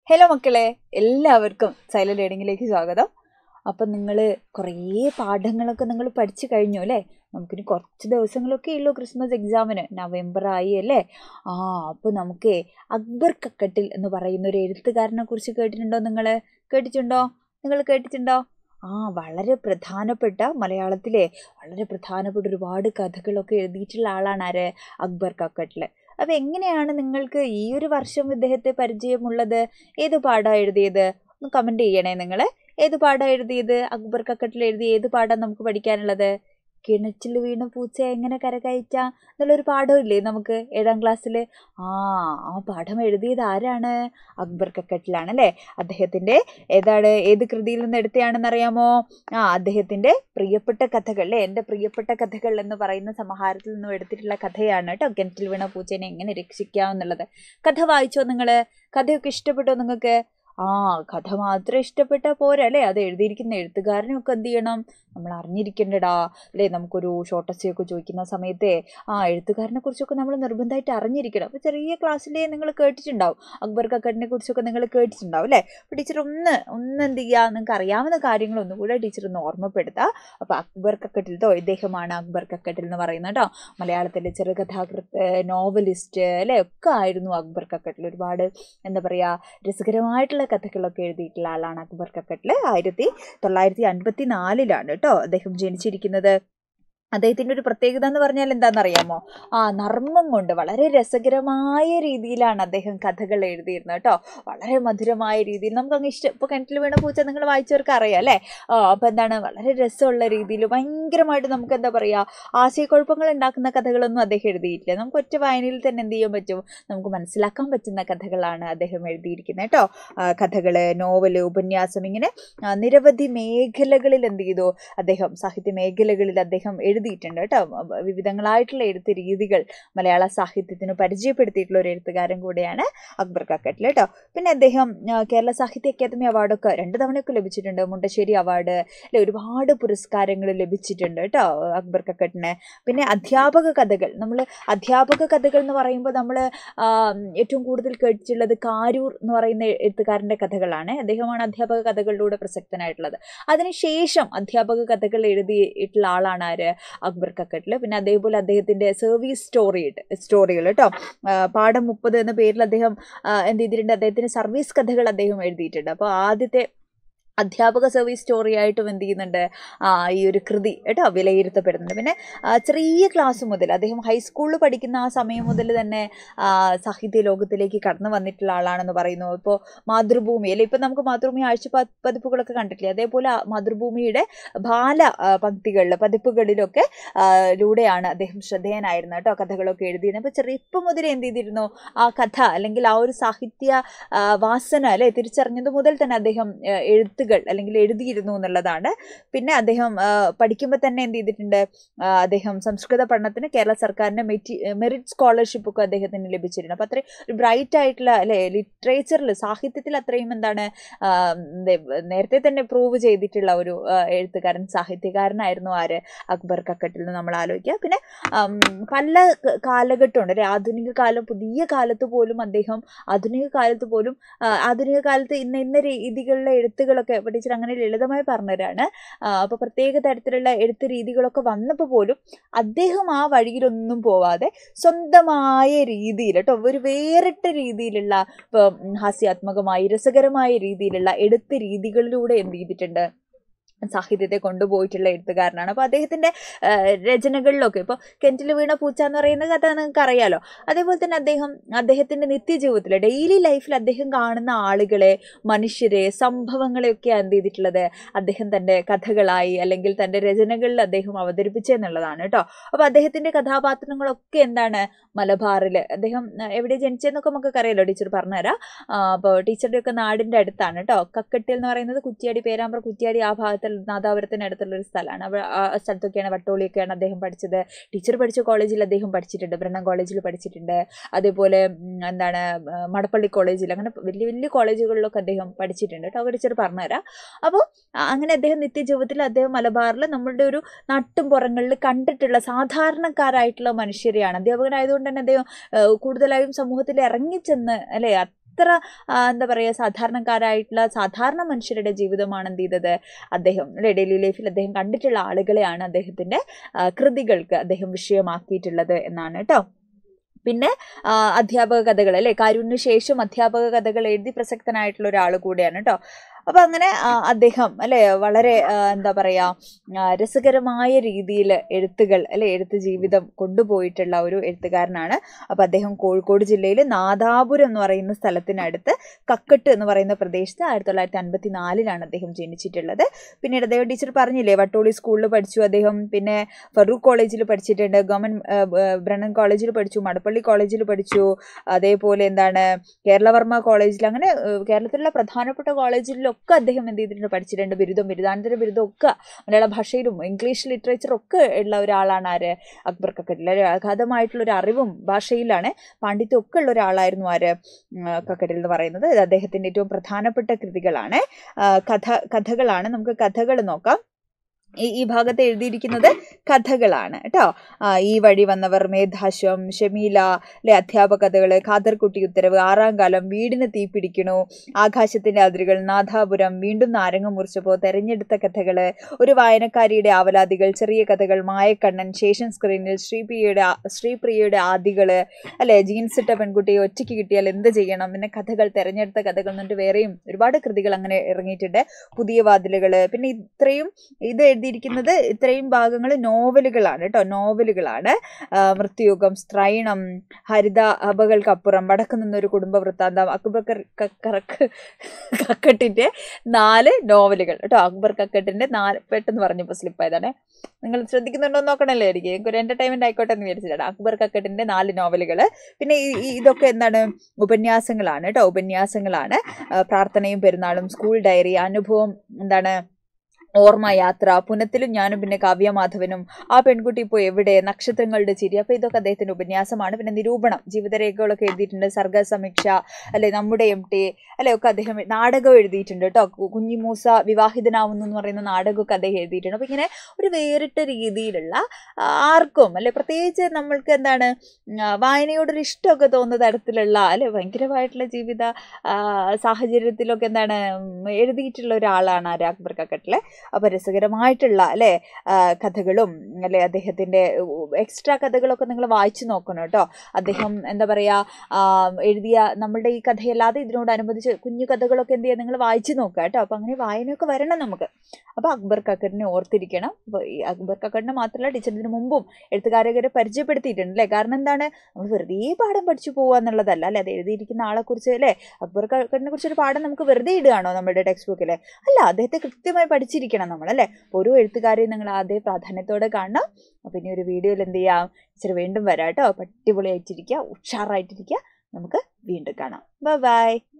Hello മക്കളെ, എല്ലാവർക്കും silent ലേണിങ്ങിലേക്ക് സ്വാഗതം. അപ്പം നിങ്ങൾ കുറേ പാഠങ്ങളൊക്കെ നിങ്ങൾ പഠിച്ചു കഴിഞ്ഞു അല്ലേ? നമുക്കിനി കുറച്ച് ദിവസങ്ങളൊക്കെ ഉള്ളൂ ക്രിസ്മസ് എക്സാമിന്. നവംബർ ആയി അല്ലേ? അപ്പോൾ നമുക്ക് അക്ബർ കക്കട്ടിൽ എന്ന് പറയുന്ന ഒരു എഴുത്തുകാരനെ കുറിച്ച് കേട്ടിട്ടുണ്ടോ? നിങ്ങൾ കേട്ടിട്ടുണ്ടോ? വളരെ പ്രധാനപ്പെട്ട മലയാളത്തിലെ വളരെ പ്രധാനപ്പെട്ട ഒരുപാട് കഥകളൊക്കെ എഴുതിയിട്ടുള്ള ആളാണ് ആര്? അക്ബർ കക്കട്ടിൽ. അപ്പം എങ്ങനെയാണ് നിങ്ങൾക്ക് ഈ ഒരു വർഷം ഇദ്ദേഹത്തെ പരിചയമുള്ളത്? ഏത് പാഠമാണ് എഴുതിയത്? ഒന്ന് കമൻറ്റ് ചെയ്യണേ നിങ്ങൾ. ഏത് പാഠമാണ് എഴുതിയത്? അക്ബർ കക്കട്ടിൽ എഴുതിയ ഏത് പാഠമാണ് നമുക്ക് പഠിക്കാനുള്ളത്? കിണറ്റിൽ വീണ പൂച്ച എങ്ങനെ കരകയറ്റാം എന്നുള്ളൊരു പാഠമില്ലേ നമുക്ക് 7ാം ക്ലാസ്സിൽ? ആ പാഠം എഴുതിയത് ആരാണ്? അക്ബർ കക്കട്ടിലാണ് അല്ലേ? അദ്ദേഹത്തിൻ്റെ ഏത് കൃതിയിൽ നിന്ന് എടുത്തയാണെന്ന് അറിയാമോ? അദ്ദേഹത്തിൻ്റെ പ്രിയപ്പെട്ട കഥകൾ അല്ലേ, എൻ്റെ പ്രിയപ്പെട്ട കഥകൾ എന്ന് പറയുന്ന സമാഹാരത്തിൽ നിന്നും എടുത്തിട്ടുള്ള കഥയാണ് കേട്ടോ, കിണറ്റിൽ വീണ പൂച്ചേനെ എങ്ങനെ രക്ഷിക്കാം എന്നുള്ളത്. കഥ വായിച്ചോ നിങ്ങൾ? കഥയൊക്കെ ഇഷ്ടപ്പെട്ടോ നിങ്ങൾക്ക്? കഥ മാത്രം ഇഷ്ടപ്പെട്ടാൽ പോരാ അല്ലേ, അത് എഴുതിയിരിക്കുന്ന എഴുത്തുകാരനൊക്കെ എന്ത് ചെയ്യണം, നമ്മൾ അറിഞ്ഞിരിക്കേണ്ടടാ അല്ലേ? നമുക്കൊരു ഷോർട്ട് എസ്സേ ഒക്കെ ചോദിക്കുന്ന സമയത്തെ എഴുത്തുകാരനെ കുറിച്ചൊക്കെ നമ്മൾ നിർബന്ധമായിട്ട് അറിഞ്ഞിരിക്കണം. അപ്പോൾ ചെറിയ ക്ലാസ്സിലേ നിങ്ങൾ കേട്ടിട്ടുണ്ടാവും, അക്ബർ കക്കട്ടിനെ കുറിച്ചൊക്കെ നിങ്ങൾ കേട്ടിട്ടുണ്ടാവും അല്ലേ? അപ്പോൾ ടീച്ചർ ഒന്ന് എന്ത് ചെയ്യുക, നിങ്ങൾക്ക് അറിയാവുന്ന കാര്യങ്ങളൊന്നും കൂടെ ടീച്ചർ ഒന്ന് ഓർമ്മപ്പെടുത്തുക. അപ്പോൾ അക്ബർ കക്കട്ടിലോ ഇദ്ദേഹമാണ് അക്ബർ കക്കട്ടിൽ എന്ന് പറയുന്നത് കേട്ടോ. മലയാളത്തിലെ ചെറുകഥാകൃത്ത്, നോവലിസ്റ്റ് അല്ലേ ഒക്കെ ആയിരുന്നു അക്ബർ കക്കട്ടിൽ. ഒരുപാട് എന്താ പറയുക, രസകരമായിട്ടുള്ള കഥകളൊക്കെ എഴുതിയിട്ടുള്ള ആളാണ് അക്ബർ കക്കട്ടിൽ. 1954 കേട്ടോ അദ്ദേഹം ജനിച്ചിരിക്കുന്നത്. അദ്ദേഹത്തിൻ്റെ ഒരു പ്രത്യേകത എന്ന് പറഞ്ഞാൽ എന്താണെന്നറിയാമോ? നർമ്മം കൊണ്ട് വളരെ രസകരമായ രീതിയിലാണ് അദ്ദേഹം കഥകൾ എഴുതിയിരുന്നത് കേട്ടോ. വളരെ മധുരമായ രീതിയിൽ നമുക്കങ്ങ് ഇഷ്ടം. ഇപ്പോൾ കിണറ്റിൽ വീണ പൂച്ച നിങ്ങൾ വായിച്ചവർക്ക് അറിയാം അല്ലേ? അപ്പോൾ എന്താണ്, വളരെ രസമുള്ള രീതിയിൽ ഭയങ്കരമായിട്ട് നമുക്ക് എന്താ പറയുക, ആശയക്കുഴപ്പങ്ങൾ ഉണ്ടാക്കുന്ന കഥകളൊന്നും അദ്ദേഹം എഴുതിയിട്ടില്ല. നമുക്ക് ഒറ്റ വായനയിൽ തന്നെ എന്ത് ചെയ്യാൻ പറ്റും, നമുക്ക് മനസ്സിലാക്കാൻ പറ്റുന്ന കഥകളാണ് അദ്ദേഹം എഴുതിയിരിക്കുന്നത് കേട്ടോ. കഥകൾ, നോവല്, ഉപന്യാസം, ഇങ്ങനെ നിരവധി മേഖലകളിൽ എന്ത് ചെയ്തു അദ്ദേഹം, സാഹിത്യ മേഖലകളിൽ അദ്ദേഹം എഴുതിയിട്ടുണ്ട് കേട്ടോ. വിവിധങ്ങളായിട്ടുള്ള എഴുത്ത് രീതികൾ മലയാള സാഹിത്യത്തിന് പരിചയപ്പെടുത്തിയിട്ടുള്ള ഒരു എഴുത്തുകാരൻ കൂടെയാണ് അക്ബർ കക്കട്ടിൽ കേട്ടോ. പിന്നെ അദ്ദേഹം കേരള സാഹിത്യ അക്കാദമി അവാർഡൊക്കെ 2 തവണയൊക്കെ ലഭിച്ചിട്ടുണ്ട്. മുണ്ടശ്ശേരി അവാർഡ് അല്ലെ, ഒരുപാട് പുരസ്കാരങ്ങൾ ലഭിച്ചിട്ടുണ്ട് കേട്ടോ അക്ബർ കക്കട്ടിന്. പിന്നെ അധ്യാപക കഥകൾ, നമ്മൾ അധ്യാപക കഥകൾ എന്ന് പറയുമ്പോൾ നമ്മൾ ഏറ്റവും കൂടുതൽ കേട്ടിട്ടുള്ളത് കാരൂർ എന്ന് പറയുന്ന എഴുത്തുകാരൻ്റെ കഥകളാണ്. അദ്ദേഹമാണ് അധ്യാപക കഥകളിലൂടെ പ്രസക്തനായിട്ടുള്ളത്. അതിനുശേഷം അധ്യാപക കഥകൾ എഴുതിയിട്ടുള്ള ആളാണ് ആര്? അക്ബർ കക്കട്ടിൽ. പിന്നെ അതേപോലെ അദ്ദേഹത്തിൻ്റെ സർവീസ് സ്റ്റോറികൾ കേട്ടോ, പാഠം 30 എന്ന പേരിൽ അദ്ദേഹം എന്ത് ചെയ്തിട്ടുണ്ട്, അദ്ദേഹത്തിൻ്റെ സർവീസ് കഥകൾ അദ്ദേഹം എഴുതിയിട്ടുണ്ട്. അപ്പോൾ ആദ്യത്തെ അധ്യാപക സർവീസ് സ്റ്റോറി ആയിട്ടും എന്ത് ചെയ്യുന്നുണ്ട്, ഈ ഒരു കൃതി കേട്ടോ വിലയിരുത്തപ്പെടുന്നുണ്ട്. പിന്നെ ചെറിയ ക്ലാസ് മുതൽ അദ്ദേഹം ഹൈസ്കൂളിൽ പഠിക്കുന്ന ആ സമയം മുതൽ തന്നെ സാഹിത്യ ലോകത്തിലേക്ക് കടന്നു വന്നിട്ടുള്ള ആളാണെന്ന് പറയുന്നു. ഇപ്പോൾ മാതൃഭൂമി അല്ലെ, ഇപ്പം നമുക്ക് മാതൃഭൂമി ആഴ്ച പതിപ്പുകളൊക്കെ കണ്ടിട്ടില്ലേ, അതേപോലെ മാതൃഭൂമിയുടെ ബാല പതിപ്പുകളിലൊക്കെ ലൂടെയാണ് അദ്ദേഹം ശ്രദ്ധേയനായിരുന്നത് കേട്ടോ, കഥകളൊക്കെ എഴുതിയിരുന്നത്. അപ്പോൾ ഇപ്പം മുതൽ എന്ത് ചെയ്തിരുന്നു, ആ കഥ അല്ലെങ്കിൽ ആ ഒരു സാഹിത്യ വാസന അല്ലെ തിരിച്ചറിഞ്ഞത് മുതൽ തന്നെ അദ്ദേഹം അല്ലെങ്കിൽ എഴുതിയിരുന്നു എന്നുള്ളതാണ്. പിന്നെ അദ്ദേഹം പഠിക്കുമ്പോൾ തന്നെ എന്ത് ചെയ്തിട്ടുണ്ട്, അദ്ദേഹം സംസ്കൃത പഠനത്തിന് കേരള സർക്കാരിൻ്റെ മെറിറ്റ് സ്കോളർഷിപ്പൊക്കെ അദ്ദേഹത്തിന് ലഭിച്ചിട്ടുണ്ട്. അപ്പോൾ അത്രയും ബ്രൈറ്റ് ആയിട്ടുള്ള അല്ലെ, ലിറ്ററേച്ചറിൽ സാഹിത്യത്തിൽ അത്രയും എന്താണ് നേരത്തെ തന്നെ പ്രൂവ് ചെയ്തിട്ടുള്ള ഒരു എഴുത്തുകാരൻ, സാഹിത്യകാരനായിരുന്നു ആര്? അക്ബർ കക്കട്ടിൽ എന്ന് നമ്മൾ ആലോചിക്കുക. പിന്നെ പല കാലഘട്ടമുണ്ട് അല്ലെ, ആധുനിക കാലം, പുതിയ കാലത്ത് പോലും അദ്ദേഹം ആധുനിക കാലത്ത് ഇന്ന രീതികളിലെ എഴുത്തുകളൊക്കെ ടീച്ചർ അങ്ങനെ ലളിതമായി പറഞ്ഞുതരാണ്. അപ്പോൾ പ്രത്യേക തരത്തിലുള്ള എഴുത്ത് രീതികളൊക്കെ വന്നപ്പോൾ പോലും അദ്ദേഹം ആ വഴിയിലൊന്നും പോവാതെ സ്വന്തമായ രീതിയിൽ കേട്ടോ, ഒരു വേറിട്ട രീതിയിലുള്ള ഹാസ്യാത്മകമായി രസകരമായ രീതിയിലുള്ള എഴുത്ത് രീതികളിലൂടെ എന്ത് ചെയ്തിട്ടുണ്ട്, സാഹിത്യത്തെ കൊണ്ടുപോയിട്ടുള്ള എഴുത്തുകാരനാണ്. അപ്പോൾ അദ്ദേഹത്തിൻ്റെ രചനകളിലൊക്കെ ഇപ്പോൾ കിണറ്റിൽ വീണ പൂച്ച എന്ന് പറയുന്ന കഥ നിങ്ങൾക്ക് അറിയാലോ. അതേപോലെ തന്നെ അദ്ദേഹത്തിൻ്റെ നിത്യജീവിതത്തിൽ ഡെയിലി ലൈഫിൽ അദ്ദേഹം കാണുന്ന ആളുകളെ, മനുഷ്യരെ, സംഭവങ്ങളെയൊക്കെ എന്ത് ചെയ്തിട്ടുള്ളത് അദ്ദേഹം തൻ്റെ കഥകളായി അല്ലെങ്കിൽ തൻ്റെ രചനകളിൽ അദ്ദേഹം അവതരിപ്പിച്ചെന്നുള്ളതാണ് കേട്ടോ. അപ്പോൾ അദ്ദേഹത്തിൻ്റെ കഥാപാത്രങ്ങളൊക്കെ എന്താണ്, മലബാറിൽ അദ്ദേഹം എവിടെ ജനിച്ചതെന്നൊക്കെ നമുക്കൊക്കെ അറിയാലോ, ടീച്ചർ പറഞ്ഞുതരാം. അപ്പോൾ ടീച്ചറുടെയൊക്കെ നാടിൻ്റെ അടുത്താണ് കേട്ടോ. കക്കട്ടിൽ എന്ന് പറയുന്നത് കുറ്റ്യാടി, പേരാമ്പ്ര കുറ്റ്യാടി ആ ഭാഗത്ത് നാദാപുരത്തിന് അടുത്തുള്ളൊരു സ്ഥലമാണ്. അവിടെ ആ സ്ഥലത്തൊക്കെയാണ്, വട്ടോളിയൊക്കെയാണ് അദ്ദേഹം പഠിച്ചത്. ടീച്ചർ പഠിച്ച കോളേജിൽ അദ്ദേഹം പഠിച്ചിട്ടുണ്ട്, ബ്രണ്ണൻ കോളേജിൽ പഠിച്ചിട്ടുണ്ട്. അതേപോലെ മടപ്പള്ളി കോളേജിൽ, അങ്ങനെ വലിയ വലിയ കോളേജുകളിലൊക്കെ അദ്ദേഹം പഠിച്ചിട്ടുണ്ട് കേട്ടോ. അവർ ടീച്ചർ പറഞ്ഞുതരാം. അപ്പോൾ അങ്ങനെ അദ്ദേഹം നിത്യജീവിതത്തിൽ അദ്ദേഹം മലബാറിൽ നമ്മളുടെ ഒരു നാട്ടും പുറങ്ങളിൽ കണ്ടിട്ടുള്ള സാധാരണക്കാരായിട്ടുള്ള മനുഷ്യരെയാണ്. അധ്യാപകനായതുകൊണ്ട് തന്നെ അദ്ദേഹം കൂടുതലായും സമൂഹത്തിൽ ഇറങ്ങിച്ചെന്ന് അല്ലേ, എത്ര എന്താ പറയുക സാധാരണക്കാരായിട്ടുള്ള സാധാരണ മനുഷ്യരുടെ ജീവിതമാണ് എന്ത് ചെയ്തത് അദ്ദേഹം ഡെയിലി ലൈഫിൽ അദ്ദേഹം കണ്ടിട്ടുള്ള ആളുകളെയാണ് അദ്ദേഹത്തിൻ്റെ കൃതികൾക്ക് അദ്ദേഹം വിഷയമാക്കിയിട്ടുള്ളത് എന്നാണ് കേട്ടോ. പിന്നെ അധ്യാപക കഥകൾ അല്ലേ, കാരുണ്യ ശേഷം അധ്യാപക കഥകൾ എഴുതി പ്രസക്തനായിട്ടുള്ള ഒരാൾ കൂടെയാണ് കേട്ടോ. അപ്പം അങ്ങനെ അദ്ദേഹം അല്ലേ വളരെ എന്താ പറയുക രസകരമായ രീതിയിൽ എഴുത്തുകൾ അല്ലെ എഴുത്ത് ജീവിതം കൊണ്ടുപോയിട്ടുള്ള ഒരു എഴുത്തുകാരനാണ്. അപ്പം അദ്ദേഹം കോഴിക്കോട് ജില്ലയിൽ നാദാപുരം എന്ന് പറയുന്ന സ്ഥലത്തിനടുത്ത് കക്കട്ട് എന്ന് പറയുന്ന പ്രദേശത്ത് 1954 അദ്ദേഹം ജനിച്ചിട്ടുള്ളത്. പിന്നീട് അദ്ദേഹം ടീച്ചർ പറഞ്ഞില്ലേ വട്ടോളി സ്കൂളിൽ പഠിച്ചു അദ്ദേഹം, പിന്നെ ഫറൂഖ് കോളേജിൽ പഠിച്ചിട്ടുണ്ട്, ഗവൺമെൻറ് ബ്രണ്ണൻ കോളേജിൽ പഠിച്ചു, മടപ്പള്ളി കോളേജിൽ പഠിച്ചു, അതേപോലെ എന്താണ് കേരളവർമ്മ കോളേജിൽ, അങ്ങനെ കേരളത്തിലുള്ള പ്രധാനപ്പെട്ട കോളേജിലൊക്കെ അദ്ദേഹം എന്ത് ചെയ്തിട്ടുണ്ട് പഠിച്ചിട്ടുണ്ട്. ബിരുദാനന്തര ബിരുദം ഒക്കെ മലയാള ഭാഷയിലും ഇംഗ്ലീഷ് ലിറ്ററേച്ചറും ഒക്കെ ഉള്ള ഒരാളാണ് ആര് അക്ബർ കക്കട്ടിൽ. അഗാധമായിട്ടുള്ളൊരു അറിവും ഭാഷയിലാണ് പാണ്ഡിത്യം ഒക്കെ ഉള്ള ഒരാളായിരുന്നു ആര് കക്കട്ടിൽ എന്ന് പറയുന്നത്. ഇത് അദ്ദേഹത്തിൻ്റെ ഏറ്റവും പ്രധാനപ്പെട്ട കൃതികളാണ്, കഥകളാണ്. നമുക്ക് കഥകൾ നോക്കാം. ഈ ഭാഗത്ത് എഴുതിയിരിക്കുന്നത് കഥകളാണ് കേട്ടോ. ഈ വഴി വന്നവർ, മേധാശ്വം, ഷമീല അല്ലെ അധ്യാപക കഥകൾ, ഖാദർകുട്ടി ഉത്തരവ്, ആറാം കാലം, വീടിന് തീ പിടിക്കണു, ആകാശത്തിന്റെ അതിരുകൾ, നാഥാപുരം, വീണ്ടും നാരങ്ങ മുറിച്ചപ്പോ, തെരഞ്ഞെടുത്ത കഥകൾ, ഒരു വായനക്കാരിയുടെ ആവലാതികൾ, ചെറിയ കഥകൾ, മായക്കണ്ണൻ, ശേഷൻ സ്ക്രീനിൽ, ശ്രീപ്രിയയുടെ ആദികള് അല്ലെ, ജീൻസ് ഇട്ട പെൺകുട്ടിയെ ഒറ്റയ്ക്ക് കിട്ടിയാൽ എന്ത് ചെയ്യണം, പിന്നെ കഥകൾ, തെരഞ്ഞെടുത്ത കഥകൾ എന്നിട്ട് വേറെയും ഒരുപാട് കൃതികൾ അങ്ങനെ ഇറങ്ങിയിട്ടുണ്ട്. പുതിയ വാതിലുകള്. പിന്നെ ഇത് എഴുതിയിരിക്കുന്നത് ഇത്രയും ഭാഗങ്ങൾ നോവലുകളാണ് കേട്ടോ, നോവലുകളാണ്. മൃത്യുയുഗം, സ്ത്രൈണം, ഹരിതാഭകൾക്കപ്പുറം, വടക്ക് നിന്നൊരു കുടുംബ വൃത്താന്തം, അക്ബർ കക്കട്ടിന്റെ 4 നോവലുകൾ കേട്ടോ. അക്ബർ കക്കട്ടിന്റെ 4, പെട്ടെന്ന് പറഞ്ഞപ്പോൾ സ്ലിപ്പായതാണ്, നിങ്ങൾ ശ്രദ്ധിക്കുന്നുണ്ടോ നോക്കണല്ലേ, എനിക്ക് ഒരു എന്റർടൈൻമെന്റ് ആയിക്കോട്ടെ എന്ന് വിചാരിച്ചിട്ടാണ്. അക്ബർ കക്കട്ടിന്റെ 4 നോവലുകൾ. പിന്നെ ഇതൊക്കെ എന്താണ് ഉപന്യാസങ്ങളാണ് കേട്ടോ, ഉപന്യാസങ്ങളാണ്. പ്രാർത്ഥനയും പെരുന്നാളും, സ്കൂൾ ഡയറി, അനുഭവം, എന്താണ് ഓർമ്മ യാത്ര, പുനത്തിലും ഞാനും പിന്നെ കാവ്യമാധവനും, ആ പെൺകുട്ടി ഇപ്പോൾ എവിടെ, നക്ഷത്രങ്ങളുടെ ചിരി. അപ്പോൾ ഇതൊക്കെ അദ്ദേഹത്തിൻ്റെ ഉപന്യാസമാണ്. പിന്നെ നിരൂപണം, ജീവിതരേഖകളൊക്കെ എഴുതിയിട്ടുണ്ട്. സർഗസമീക്ഷ അല്ലെ, നമ്മുടെ MT അല്ലെ ഒക്കെ അദ്ദേഹം നാടകം എഴുതിയിട്ടുണ്ട് കേട്ടോ. കുഞ്ഞിമൂസ വിവാഹിതനാവുന്നു എന്ന് പറയുന്ന നാടകമൊക്കെ അദ്ദേഹം എഴുതിയിട്ടുണ്ട്. അപ്പോൾ ഇങ്ങനെ ഒരു വേറിട്ട രീതിയിലുള്ള ആർക്കും അല്ലെ പ്രത്യേകിച്ച് നമ്മൾക്ക് എന്താണ് വായനയോടൊരു ഇഷ്ടമൊക്കെ തോന്നുന്ന തരത്തിലുള്ള അല്ലെ ഭയങ്കരമായിട്ടുള്ള ജീവിത സാഹചര്യത്തിലൊക്കെ എന്താണ് എഴുതിയിട്ടുള്ള ഒരാളാണ് ആര് അക്ബർ കക്കട്ടിലെ. അപ്പോൾ രസകരമായിട്ടുള്ള അല്ലേ കഥകളും അല്ലെ അദ്ദേഹത്തിൻ്റെ എക്സ്ട്രാ കഥകളൊക്കെ നിങ്ങൾ വായിച്ചു നോക്കണം കേട്ടോ. അദ്ദേഹം എന്താ പറയുക എഴുതിയ നമ്മളുടെ ഈ കഥയല്ലാതെ ഇതിനോടനുബന്ധിച്ച് കുഞ്ഞു കഥകളൊക്കെ എന്ത് ചെയ്യുക നിങ്ങൾ വായിച്ചു നോക്കുക കേട്ടോ. അപ്പോൾ അങ്ങനെ വായനയൊക്കെ വരണം നമുക്ക്. അപ്പോൾ അക്ബർ കക്കട്ടിനെ ഓർത്തിരിക്കണം. അപ്പോൾ ഈ അക്ബർ കക്കട്ടിനെ മാത്രമല്ല ടീച്ചർ ഇതിന് മുമ്പും എഴുത്തുകാരെ പരിചയപ്പെടുത്തിയിട്ടുണ്ട് അല്ലേ. കാരണം എന്താണ് നമ്മൾ വെറുതെ പാഠം പഠിച്ചു പോകുക എന്നുള്ളതല്ല അല്ലേ, അത് എഴുതിയിരിക്കുന്ന ആളെക്കുറിച്ച് അല്ലേ അക്ബർ കക്കട്ടിനെ കുറിച്ചൊരു പാഠം നമുക്ക് വെറുതെ ഇടുകയാണോ നമ്മുടെ ടെക്സ്റ്റ് ബുക്കിൽ? അല്ല, അദ്ദേഹത്തെ കൃത്യമായി പഠിച്ചിരിക്കണം നമ്മളല്ലേ. ഓരോ എഴുത്തുകാരെയും നിങ്ങൾ അതേ പ്രാധാന്യത്തോടെ കാണണം. അപ്പം ഇനി ഒരു വീഡിയോയിൽ എന്ത് ചെയ്യാം, ഇച്ചിരി വീണ്ടും വരാം കേട്ടോ. അടിപൊളിയായിട്ടിരിക്കുക, ഉഷാറായിട്ടിരിക്കുക. നമുക്ക് വീണ്ടും കാണാം. ബൈ.